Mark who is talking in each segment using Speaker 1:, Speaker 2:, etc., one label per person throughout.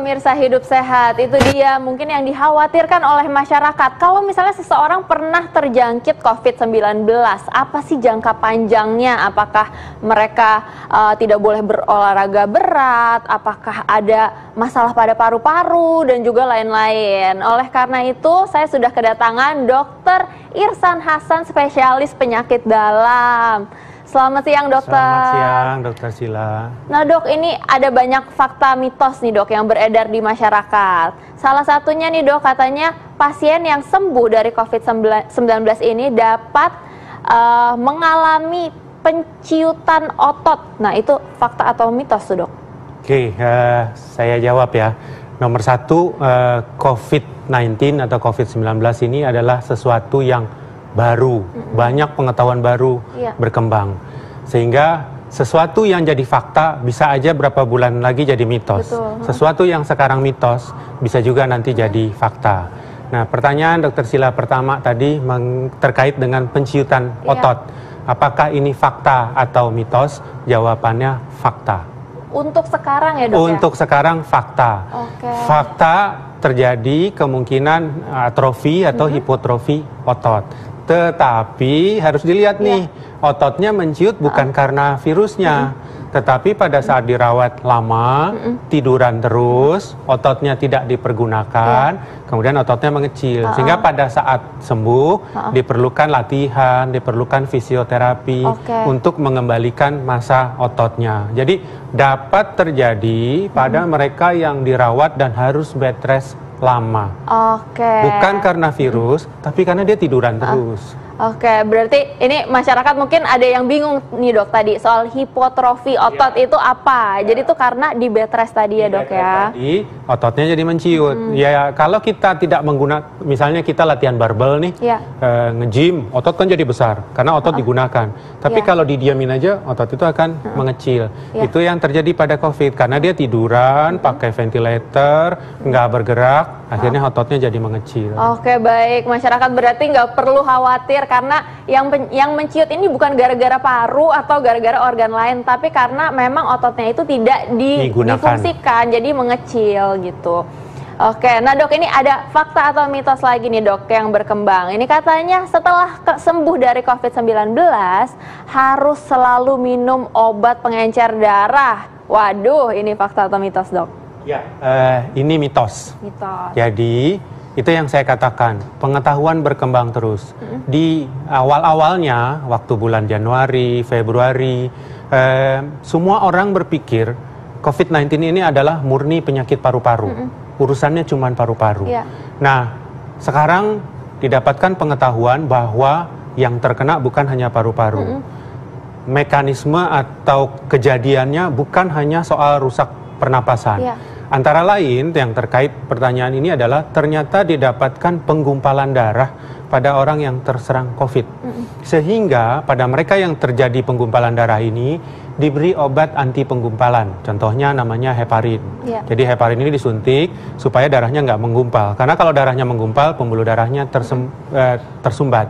Speaker 1: pemirsa Hidup Sehat, itu dia mungkin yang dikhawatirkan oleh masyarakat. Kalau misalnya seseorang pernah terjangkit COVID-19, apa sih jangka panjangnya? Apakah mereka tidak boleh berolahraga berat? Apakah ada masalah pada paru-paru dan juga lain-lain? Oleh karena itu, saya sudah kedatangan Dr. Irsan Hasan, spesialis penyakit dalam. Selamat siang, dokter.
Speaker 2: Selamat siang, dokter Sila.
Speaker 1: Nah, dok, ini ada banyak fakta mitos nih, dok, yang beredar di masyarakat. Salah satunya nih, dok, katanya pasien yang sembuh dari COVID-19 ini dapat mengalami penciutan otot. Nah, itu fakta atau mitos tuh, dok?
Speaker 2: Oke, saya jawab ya. Nomor satu, COVID-19 atau COVID-19 ini adalah sesuatu yang baru, banyak pengetahuan baru berkembang, sehingga sesuatu yang jadi fakta bisa aja berapa bulan lagi jadi mitos.
Speaker 1: Betul.
Speaker 2: Sesuatu yang sekarang mitos bisa juga nanti jadi fakta. Nah, pertanyaan dokter Sila pertama tadi terkait dengan penciutan otot. Apakah ini fakta atau mitos? Jawabannya fakta.
Speaker 1: Untuk sekarang ya, dok?
Speaker 2: Untuk sekarang fakta. Fakta terjadi kemungkinan atrofi atau hipotrofi otot. Tetapi harus dilihat nih, ototnya menciut bukan karena virusnya, tetapi pada saat dirawat lama, tiduran terus, ototnya tidak dipergunakan, kemudian ototnya mengecil. Sehingga pada saat sembuh, diperlukan latihan, diperlukan fisioterapi untuk mengembalikan massa ototnya. Jadi dapat terjadi pada mereka yang dirawat dan harus bed rest lama. Bukan karena virus, tapi karena dia tiduran terus.
Speaker 1: Berarti ini masyarakat mungkin ada yang bingung nih, dok, tadi soal hipotrofi otot itu apa? Jadi itu karena di bed rest tadi ya, dok, ya?
Speaker 2: Tadi ototnya jadi menciut. Ya, kalau kita tidak menggunakan, misalnya kita latihan barbel nih, nge-gym, otot kan jadi besar karena otot digunakan. Tapi kalau didiamin aja, otot itu akan mengecil. Itu yang terjadi pada COVID, karena dia tiduran, pakai ventilator, nggak bergerak, akhirnya ototnya jadi mengecil.
Speaker 1: Baik, masyarakat berarti nggak perlu khawatir karena yang menciut ini bukan gara-gara paru atau gara-gara organ lain, tapi karena memang ototnya itu tidak difungsikan, jadi mengecil gitu. Nah, dok, ini ada fakta atau mitos lagi nih, dok, yang berkembang. Ini katanya setelah sembuh dari COVID-19 harus selalu minum obat pengencer darah. Waduh, ini fakta atau mitos, dok?
Speaker 2: Ya, ini mitos. Jadi itu yang saya katakan, pengetahuan berkembang terus. Di awal-awalnya, waktu bulan Januari, Februari, semua orang berpikir COVID-19 ini adalah murni penyakit paru-paru. Urusannya cuma paru-paru. Nah, sekarang didapatkan pengetahuan bahwa yang terkena bukan hanya paru-paru. Mekanisme atau kejadiannya bukan hanya soal rusak pernapasan. Antara lain yang terkait pertanyaan ini adalah ternyata didapatkan penggumpalan darah pada orang yang terserang COVID. Sehingga pada mereka yang terjadi penggumpalan darah ini diberi obat anti penggumpalan. Contohnya namanya heparin. Jadi heparin ini disuntik supaya darahnya nggak menggumpal. Karena kalau darahnya menggumpal, pembuluh darahnya tersumbat.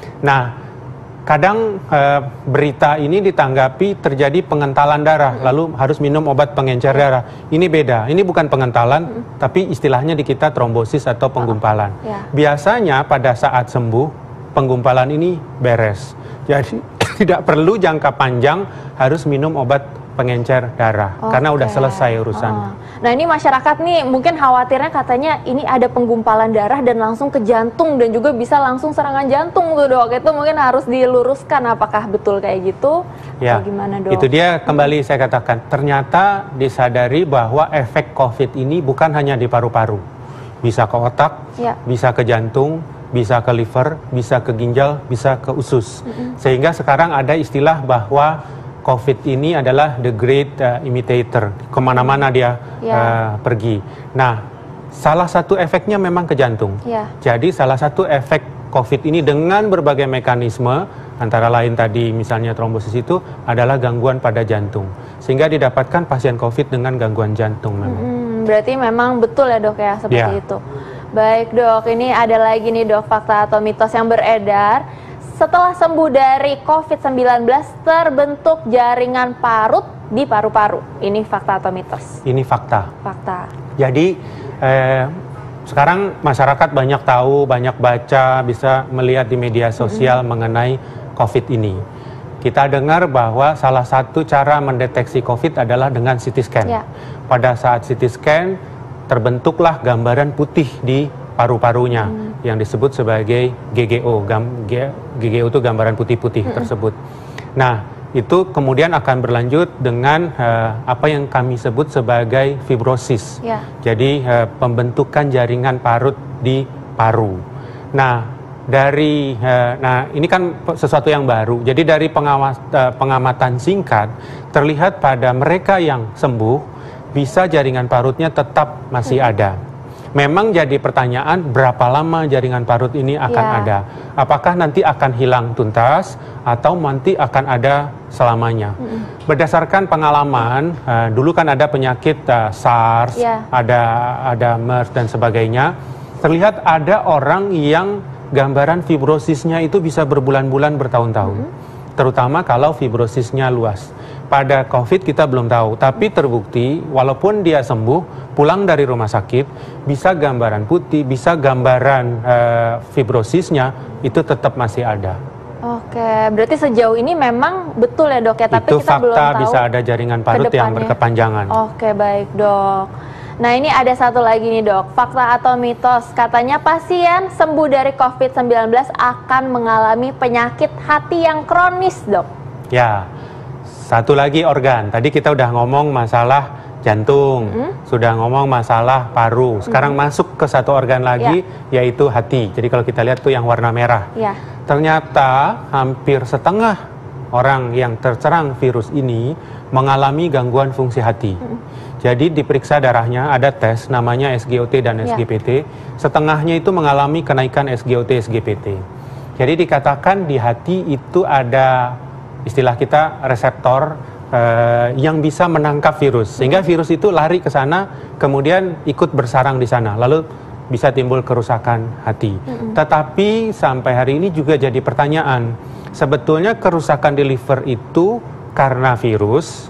Speaker 2: Nah, kadang berita ini ditanggapi terjadi pengentalan darah, lalu harus minum obat pengencer darah. Ini beda, ini bukan pengentalan, tapi istilahnya di kita trombosis atau penggumpalan. Biasanya pada saat sembuh, penggumpalan ini beres. Jadi tidak perlu jangka panjang harus minum obat pengencer darah, karena udah selesai urusannya.
Speaker 1: Nah, ini masyarakat nih mungkin khawatirnya katanya ini ada penggumpalan darah dan langsung ke jantung dan juga bisa langsung serangan jantung tuh, dok. Itu mungkin harus diluruskan, apakah betul kayak gitu?
Speaker 2: Ya,
Speaker 1: atau gimana, dok?
Speaker 2: Itu dia kembali saya katakan, ternyata disadari bahwa efek COVID ini bukan hanya di paru-paru. Bisa ke otak, bisa ke jantung, bisa ke liver, bisa ke ginjal, bisa ke usus. Sehingga sekarang ada istilah bahwa COVID ini adalah the great imitator, kemana-mana dia pergi. Nah, salah satu efeknya memang ke jantung. Jadi salah satu efek COVID ini dengan berbagai mekanisme, antara lain tadi misalnya trombosis itu adalah gangguan pada jantung. Sehingga didapatkan pasien COVID dengan gangguan jantung memang.
Speaker 1: Berarti memang betul ya, dok, ya, seperti itu. Baik, dok, ini ada lagi nih, dok, fakta atau mitos yang beredar. Setelah sembuh dari COVID-19 terbentuk jaringan parut di paru-paru. Ini fakta atau mitos?
Speaker 2: Ini fakta.
Speaker 1: Fakta.
Speaker 2: Jadi sekarang masyarakat banyak tahu, banyak baca, bisa melihat di media sosial mengenai COVID ini. Kita dengar bahwa salah satu cara mendeteksi COVID adalah dengan CT scan. Ya. Pada saat CT scan, terbentuklah gambaran putih di paru-parunya yang disebut sebagai GGO. GGO itu gambaran putih-putih tersebut. Nah, itu kemudian akan berlanjut dengan apa yang kami sebut sebagai fibrosis. Ya. Jadi pembentukan jaringan parut di paru. Nah, ini kan sesuatu yang baru. Jadi dari pengamatan singkat terlihat pada mereka yang sembuh bisa jaringan parutnya tetap masih ada. Memang jadi pertanyaan berapa lama jaringan parut ini akan ada. Apakah nanti akan hilang tuntas atau nanti akan ada selamanya. Berdasarkan pengalaman, dulu kan ada penyakit SARS, ada MERS dan sebagainya. Terlihat ada orang yang gambaran fibrosisnya itu bisa berbulan-bulan, bertahun-tahun. Terutama kalau fibrosisnya luas. Pada COVID kita belum tahu, tapi terbukti walaupun dia sembuh, pulang dari rumah sakit, bisa gambaran putih, bisa gambaran fibrosisnya, itu tetap masih ada.
Speaker 1: Oke, berarti sejauh ini memang betul ya dok ya, tapi
Speaker 2: itu
Speaker 1: kita belum tahu.
Speaker 2: Itu fakta, bisa ada jaringan parut yang berkepanjangan.
Speaker 1: Oke, baik dok. Nah ini ada satu lagi nih dok, fakta atau mitos, katanya pasien sembuh dari COVID-19 akan mengalami penyakit hati yang kronis dok.
Speaker 2: Ya, satu lagi organ, tadi kita udah ngomong masalah jantung, sudah ngomong masalah paru, sekarang masuk ke satu organ lagi yaitu hati. Jadi kalau kita lihat tuh yang warna merah. Ternyata hampir setengah orang yang terserang virus ini mengalami gangguan fungsi hati. Jadi diperiksa darahnya, ada tes namanya SGOT dan SGPT. Setengahnya itu mengalami kenaikan SGOT, SGPT. Jadi dikatakan di hati itu ada istilah kita reseptor yang bisa menangkap virus. Sehingga virus itu lari ke sana, kemudian ikut bersarang di sana. Lalu bisa timbul kerusakan hati. Tetapi sampai hari ini juga jadi pertanyaan, sebetulnya kerusakan di liver itu karena virus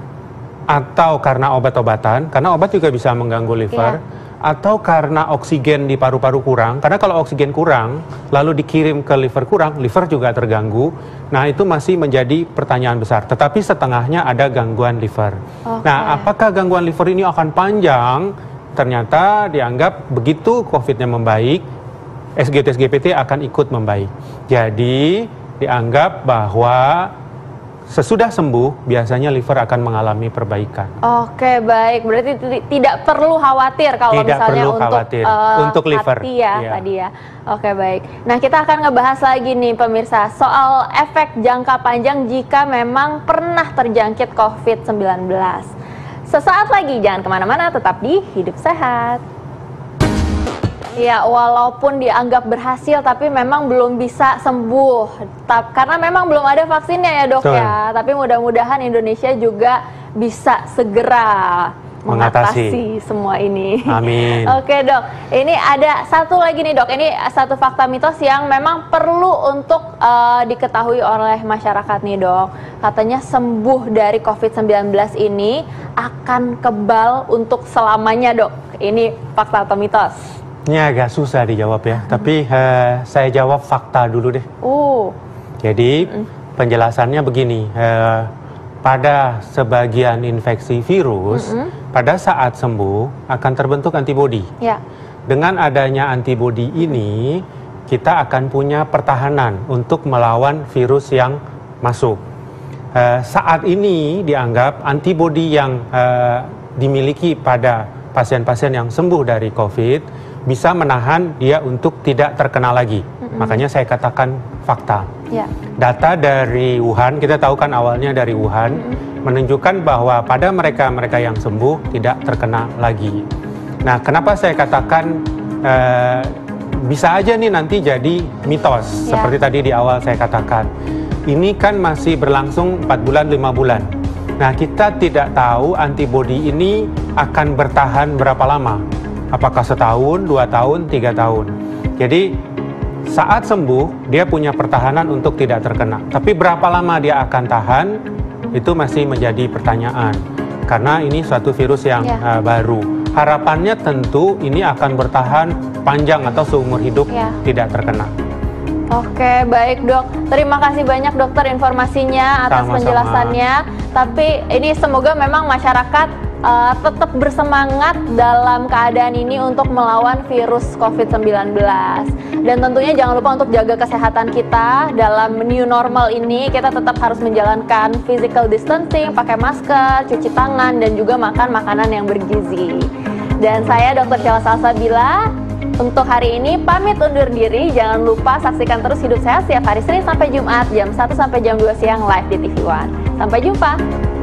Speaker 2: atau karena obat-obatan, karena obat juga bisa mengganggu liver, atau karena oksigen di paru-paru kurang, karena kalau oksigen kurang lalu dikirim ke liver kurang, liver juga terganggu. Nah itu masih menjadi pertanyaan besar, tetapi setengahnya ada gangguan liver. Nah apakah gangguan liver ini akan panjang? Ternyata dianggap begitu COVID-nya membaik, SGT, SGPT akan ikut membaik. Jadi dianggap bahwa sesudah sembuh biasanya liver akan mengalami perbaikan.
Speaker 1: Oke, baik. Berarti tidak perlu khawatir kalau
Speaker 2: tidak
Speaker 1: misalnya
Speaker 2: perlu khawatir untuk liver
Speaker 1: hati ya, tadi ya. Oke, baik. Nah, kita akan ngebahas lagi nih pemirsa soal efek jangka panjang jika memang pernah terjangkit COVID-19. Sesaat lagi, jangan kemana-mana, tetap di Hidup Sehat. Ya, walaupun dianggap berhasil, tapi memang belum bisa sembuh. Karena memang belum ada vaksinnya ya dok ya. Tapi mudah-mudahan Indonesia juga bisa segera mengatasi semua ini.
Speaker 2: Amin.
Speaker 1: Oke dok, ini ada satu lagi nih dok. Ini satu fakta mitos yang memang perlu untuk diketahui oleh masyarakat nih dok. Katanya sembuh dari COVID-19 ini akan kebal untuk selamanya dok. Ini fakta atau mitos?
Speaker 2: Ini agak susah dijawab ya, tapi saya jawab fakta dulu deh. Jadi penjelasannya begini, pada sebagian infeksi virus, pada saat sembuh akan terbentuk antibodi. Dengan adanya antibodi ini, kita akan punya pertahanan untuk melawan virus yang masuk. Saat ini dianggap antibodi yang dimiliki pada pasien-pasien yang sembuh dari COVID bisa menahan dia untuk tidak terkena lagi. Makanya saya katakan fakta. Data dari Wuhan, kita tahu kan awalnya dari Wuhan, menunjukkan bahwa pada mereka yang sembuh tidak terkena lagi. Nah, kenapa saya katakan bisa aja nih nanti jadi mitos, seperti tadi di awal saya katakan. Ini kan masih berlangsung 4 bulan, 5 bulan. Nah, kita tidak tahu antibodi ini akan bertahan berapa lama. Apakah setahun, 2 tahun, 3 tahun. Jadi saat sembuh dia punya pertahanan untuk tidak terkena. Tapi berapa lama dia akan tahan itu masih menjadi pertanyaan. Karena ini suatu virus yang baru. Harapannya tentu ini akan bertahan panjang atau seumur hidup tidak terkena.
Speaker 1: Oke, baik dok. Terima kasih banyak dokter informasinya atas penjelasannya. Tapi ini semoga memang masyarakat tetap bersemangat dalam keadaan ini untuk melawan virus COVID-19. Dan tentunya jangan lupa untuk jaga kesehatan kita dalam new normal ini. Kita tetap harus menjalankan physical distancing, pakai masker, cuci tangan, dan juga makan makanan yang bergizi. Dan saya Dr. Sheila Salsabila untuk hari ini pamit undur diri. Jangan lupa saksikan terus Hidup Sehat setiap hari Senin sampai Jumat jam 1 sampai jam 2 siang live di TV One. Sampai jumpa.